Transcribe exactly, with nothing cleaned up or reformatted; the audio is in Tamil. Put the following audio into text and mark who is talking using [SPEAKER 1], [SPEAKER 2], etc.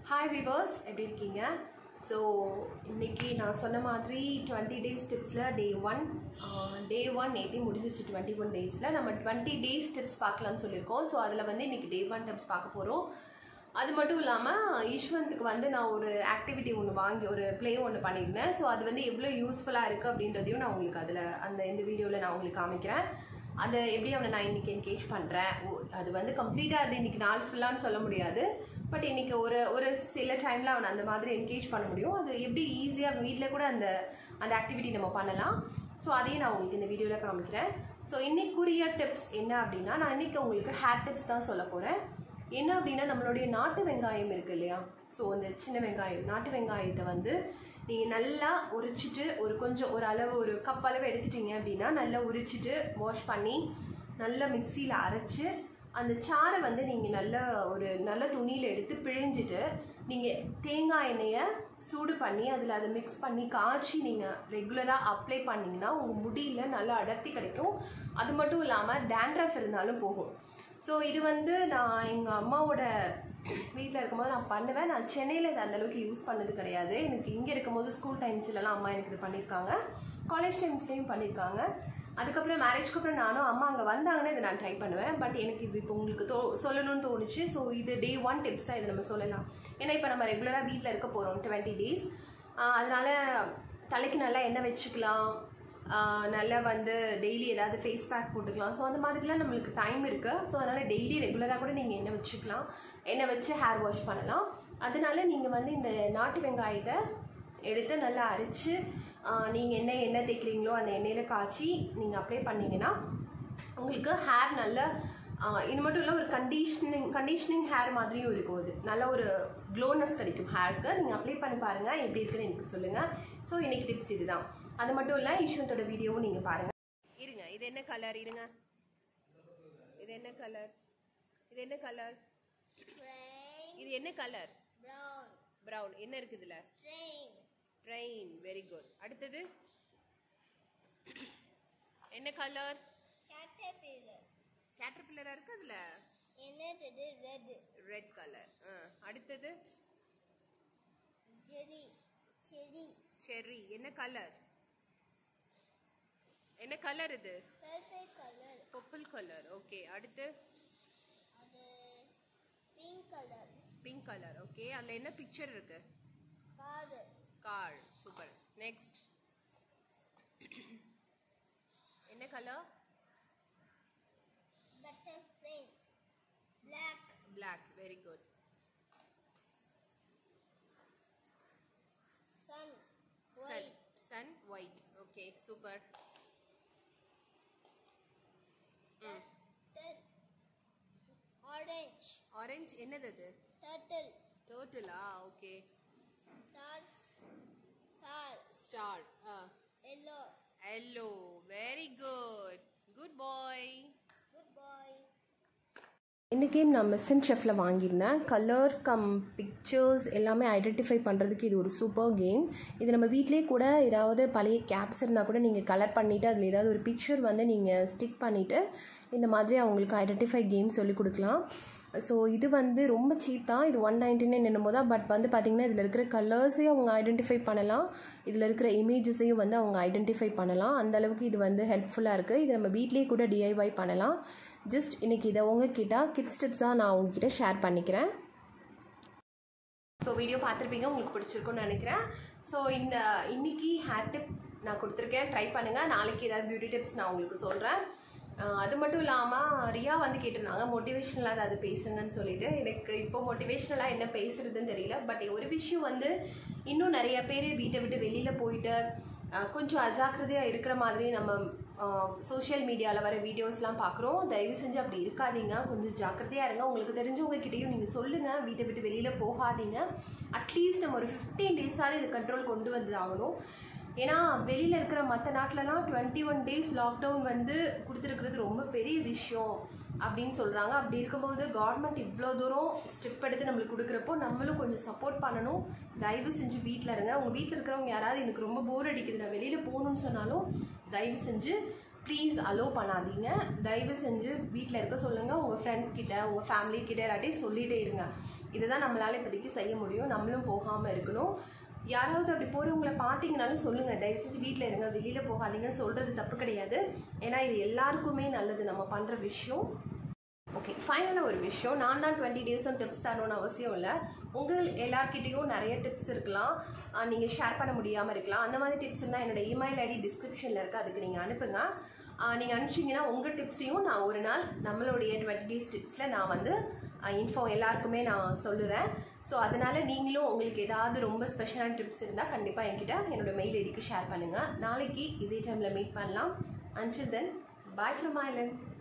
[SPEAKER 1] Hi viewers, எப்படி இருக்கீங்க? So இன்னைக்கு நான் சொன்ன மாதிரி twenty days tipsல day one day one நேத்தி முடிஞ்சிச்சு twenty-one daysல நம்ம twenty days tips பார்க்கலாம்னு சொல்லிருக்கோம். So அதுல வந்து இன்னைக்கு day one tips பார்க்க போறோம். அது மட்டும் இல்லாம ஈஸ்வரனுக்கு வந்து நான் ஒரு ஆக்டிவிட்டி ஒன்று வாங்கி ஒரு ப்ளே ஒன்று பண்ணியிருந்தேன். ஸோ அது வந்து எவ்வளோ யூஸ்ஃபுல்லாக இருக்குது அப்படின்றதையும் நான் உங்களுக்கு அதில் அந்த இந்த வீடியோவில் நான் உங்களுக்கு காமிக்கிறேன். அதை எப்படி அவனை நான் இன்றைக்கி என்கேஜ் பண்ணுறேன். அது வந்து கம்ப்ளீட்டாக அது இன்றைக்கி நாள் ஃபுல்லான்னு சொல்ல முடியாது. பட் இன்றைக்கி ஒரு ஒரு சில டைமில் அவனை அந்த மாதிரி என்கேஜ் பண்ண முடியும். அது எப்படி ஈஸியாக வீட்டில் கூட அந்த அந்த ஆக்டிவிட்டி நம்ம பண்ணலாம். ஸோ அதையும் நான் உங்களுக்கு இந்த வீடியோவில் காமிக்கிறேன். ஸோ இன்னைக்குரிய டிப்ஸ் என்ன அப்படின்னா, நான் இன்றைக்கி உங்களுக்கு ஹேர் டிப்ஸ் தான் சொல்ல போகிறேன். என்ன அப்படின்னா, நம்மளுடைய நாட்டு வெங்காயம் இருக்கு இல்லையா, ஸோ அந்த சின்ன வெங்காயம் நாட்டு வெங்காயத்தை வந்து நீங்கள் நல்லா உரிச்சிட்டு ஒரு கொஞ்சம் ஒரு அளவு ஒரு கப் அளவு எடுத்துட்டீங்க அப்படின்னா நல்லா உரிச்சிட்டு வாஷ் பண்ணி நல்லா மிக்சியில் அரைச்சி அந்த சாறை வந்து நீங்கள் நல்ல ஒரு நல்ல துணியில் எடுத்து பிழிஞ்சிட்டு நீங்கள் தேங்காய் எண்ணெயை சூடு பண்ணி அதில் அதை மிக்ஸ் பண்ணி காய்ச்சி நீங்கள் ரெகுலராக அப்ளை பண்ணிங்கன்னா உங்கள் முடியில் நல்லா அடர்த்தி கிடைக்கும். அது மட்டும் இல்லாமல் டேண்ட்ரஃப் இருந்தாலும் போகும். ஸோ இது வந்து நான் எங்கள் அம்மாவோட வீட்டில் இருக்கும்போது நான் பண்ணுவேன். நான் சென்னையில் இது அந்தளவுக்கு யூஸ் பண்ணது கிடையாது. எனக்கு இங்கே இருக்கும்போது ஸ்கூல் டைம்ஸ்லலாம் அம்மா எனக்கு இது பண்ணியிருக்காங்க, காலேஜ் டைம்ஸ்லேயும் பண்ணியிருக்காங்க. அதுக்கப்புறம் மேரேஜ்க்கு அப்புறம் நானும் அம்மா அங்கே வந்தாங்கன்னா இதை நான் ட்ரை பண்ணுவேன். பட் எனக்கு இது இப்போ உங்களுக்கு தோ சொல்லணும்னு தோணுச்சு. ஸோ இது டே ஒன் டிப்ஸாக இதை நம்ம சொல்லலாம். ஏன்னா இப்போ நம்ம ரெகுலராக வீட்டில் இருக்க போகிறோம் டுவெண்ட்டி டேஸ். அதனால் தலைக்கு நல்லா எண்ணெய் வச்சுக்கலாம், நல்லா வந்து டெய்லி ஏதாவது ஃபேஸ் பேக் போட்டுக்கலாம். ஸோ அந்த மாதிரிலாம் நம்மளுக்கு டைம் இருக்குது. ஸோ அதனால் டெய்லி ரெகுலராக கூட நீங்கள் எண்ணெய் வச்சுக்கலாம், எண்ணெய் வச்சு ஹேர் வாஷ் பண்ணலாம். அதனால நீங்கள் வந்து இந்த நாட்டு வெங்காயத்தை எடுத்து நல்லா அரைச்சி நீங்கள் என்ன எண்ணெய் தேய்க்கிறீங்களோ அந்த எண்ணெயில் காய்ச்சி நீங்கள் அப்ளை பண்ணிங்கன்னா உங்களுக்கு ஹேர் நல்ல இது மட்டும் இல்லை ஒரு கண்டிஷனிங் கண்டிஷனிங் ஹேர் மாதிரியும் இருக்கும். அது நல்ல ஒரு க்ளோனஸ் கிடைக்கும் ஹேருக்கு. நீங்கள் அப்ளை பண்ணி பாருங்கள், எப்படி இருக்குன்னு எனக்கு சொல்லுங்கள். ஸோ இன்னைக்கு டிப்ஸ் இதுதான். அது மட்டும் இல்லை, ஈஸ்வரத்தோட வீடியோவும் நீங்கள் பாருங்கள். இருங்க, இது என்ன கலர்? இருங்க, இது என்ன கலர்? இது என்ன கலர்? இது என்ன கலர்?
[SPEAKER 2] Brown.
[SPEAKER 1] Brown. என்ன இருக்குது இதுல?
[SPEAKER 2] Train.
[SPEAKER 1] Train. Very good. அடுத்தது என்ன கலர்?
[SPEAKER 2] Caterpillar.
[SPEAKER 1] Caterpillar இருக்கு அதுல.
[SPEAKER 2] என்னது? Red.
[SPEAKER 1] Red color. அடுத்தது
[SPEAKER 2] Cherry. Cherry.
[SPEAKER 1] Cherry. என்ன கலர்? என்ன கலர் இது?
[SPEAKER 2] Purple color.
[SPEAKER 1] Purple color. Okay. அடுத்து
[SPEAKER 2] அது pink color.
[SPEAKER 1] Pink color. Okay. அதுல என்ன பிக்சர் இருக்கு?
[SPEAKER 2] Car.
[SPEAKER 1] Car. Super. Next. என்ன colour?
[SPEAKER 2] Butterfly. Black.
[SPEAKER 1] Black. Very good.
[SPEAKER 2] Sun.
[SPEAKER 1] Sun.
[SPEAKER 2] White.
[SPEAKER 1] Sun. White. Okay. Super. Mm.
[SPEAKER 2] Turtle. Orange.
[SPEAKER 1] Orange. என்னது அது?
[SPEAKER 2] Turtle.
[SPEAKER 1] Turtle. Ah. Okay.
[SPEAKER 2] Star. Star.
[SPEAKER 1] Star. Ah.
[SPEAKER 2] Yellow.
[SPEAKER 1] Yellow. Very good. Good boy.
[SPEAKER 2] Good boy.
[SPEAKER 1] இந்த கேம் நான் மெசன் ஷெஃப்பில் வாங்கியிருந்தேன். கலர் கம் பிக்சர்ஸ் எல்லாமே ஐடென்டிஃபை பண்ணுறதுக்கு இது ஒரு சூப்பர் கேம். இது நம்ம வீட்டிலே கூட ஏதாவது பழைய கேப்ஸ் இருந்தால் கூட நீங்கள் கலர் பண்ணிவிட்டு அதில் ஏதாவது ஒரு பிக்சர் வந்து நீங்கள் ஸ்டிக் பண்ணிவிட்டு இந்த மாதிரி அவங்களுக்கு ஐடென்டிஃபை கேம் சொல்லிக் கொடுக்கலாம். ஸோ இது வந்து ரொம்ப சீப் தான். இது ஒன் நைன்டி நைன் என்னமோ தான். பட் வந்து பார்த்திங்கன்னா இதில் இருக்கிற கலர்ஸையும் அவங்க ஐடென்டிஃபை பண்ணலாம், இதில் இருக்கிற இமேஜஸையும் வந்து அவங்க ஐடென்டிஃபை பண்ணலாம். அந்தளவுக்கு இது வந்து ஹெல்ப்ஃபுல்லாக இருக்குது. இது நம்ம வீட்லேயே கூட டிஐஒய் பண்ணலாம். ஜஸ்ட் இன்றைக்கி இதை உங்ககிட்ட கிட்ஸ் டிப்ஸாக நான் உங்ககிட்ட ஷேர் பண்ணிக்கிறேன். ஸோ வீடியோ பார்த்துருப்பீங்க, உங்களுக்கு பிடிச்சிருக்குன்னு நினைக்கிறேன். ஸோ இந்த இன்னைக்கு ஹேர் டிப் நான் கொடுத்துருக்கேன், ட்ரை பண்ணுங்கள். நாளைக்கு ஏதாவது பியூட்டி டிப்ஸ் நான் உங்களுக்கு சொல்கிறேன். அது மட்டும் இல்லாமல் ரியா வந்து கேட்டிருந்தாங்க மோட்டிவேஷ்னலாக அது பேசுங்கன்னு சொல்லிட்டு. எனக்கு இப்போ மோட்டிவேஷ்னலாக என்ன பேசுறதுன்னு தெரியல. பட் ஒரு விஷயம் வந்து இன்னும் நிறைய பேர் வீட்டை விட்டு வெளியில் போயிட்டு கொஞ்சம் அஜாக்கிரதையாக இருக்கிற மாதிரி நம்ம சோஷியல் மீடியாவில் வர வீடியோஸ்லாம் பார்க்குறோம். தயவு செஞ்சு அப்படி இருக்காதீங்க, கொஞ்சம் ஜாக்கிரதையாக இருங்க. உங்களுக்கு தெரிஞ்சவங்க கிட்டேயும் நீங்கள் சொல்லுங்கள், வீட்டை விட்டு வெளியில் போகாதீங்க. அட்லீஸ்ட் நம்ம ஒரு ஃபிஃப்டீன் டேஸாவது இது கண்ட்ரோல் கொண்டு வந்து ஆகணும். ஏன்னா வெளியில் இருக்கிற மற்ற நாட்டிலலாம் டுவெண்ட்டி ஒன் டேஸ் லாக்டவுன் வந்து கொடுத்துருக்கிறது ரொம்ப பெரிய விஷயம் அப்படின்னு சொல்கிறாங்க. அப்படி இருக்கும்போது கவர்மெண்ட் இவ்வளோ தூரம் ஸ்டெப் எடுத்து நம்மளுக்கு கொடுக்குறப்போ நம்மளும் கொஞ்சம் சப்போர்ட் பண்ணணும். தயவு செஞ்சு வீட்டில் இருங்க. உங்கள் வீட்டில் இருக்கிறவங்க யாராவது எனக்கு ரொம்ப போர் அடிக்குது நான் வெளியில் போகணும்னு சொன்னாலும் தயவு செஞ்சு ப்ளீஸ் அலோவ் பண்ணாதீங்க. தயவு செஞ்சு வீட்டில் இருக்க சொல்லுங்கள், உங்கள் ஃப்ரெண்ட் கிட்ட உங்கள் ஃபேமிலி கிட்ட எல்லாத்தையும் சொல்லிகிட்டே இருங்க. இதுதான் நம்மளால் இப்போதைக்கு செய்ய முடியும். நம்மளும் போகாமல் இருக்கணும். யாராவது அப்படி போகிறவங்கள பார்த்தீங்கனாலும் சொல்லுங்கள், தயவு செஞ்சு வீட்டில் இருங்க, வெளியில் போகாதீங்கன்னு சொல்கிறது தப்பு கிடையாது. ஏன்னா இது எல்லாருக்குமே நல்லது நம்ம பண்ணுற விஷயம். ஓகே, ஃபைனலாக ஒரு விஷயம், நான் தான் டுவெண்ட்டி டேஸும் டிப்ஸ் தரணும்னு அவசியம் இல்லை. உங்கள் எல்லார்கிட்டையும் நிறைய டிப்ஸ் இருக்கலாம், நீங்கள் ஷேர் பண்ண முடியாமல் இருக்கலாம். அந்த மாதிரி டிப்ஸ் இருந்தால் என்னோட இமெயில் ஐடி டிஸ்கிரிப்ஷனில் இருக்குது, அதுக்கு நீங்கள் அனுப்புங்க. நீங்கள் அனுப்பிச்சிங்கன்னா உங்கள் டிப்ஸையும் நான் ஒரு நாள் நம்மளுடைய டுவெண்ட்டி டேஸ் டிப்ஸில் நான் வந்து இன்ஃபோ எல்லாருக்குமே நான் சொல்லுறேன். ஸோ அதனால் நீங்களும் உங்களுக்கு ஏதாவது ரொம்ப ஸ்பெஷலான டிப்ஸ் இருந்தால் கண்டிப்பாக என்கிட்ட என்னோட மெயில் ஐடிக்கு ஷேர் பண்ணுங்கள். நாளைக்கு இதே டைமில் மீட் பண்ணலாம். Until then, bye from Island.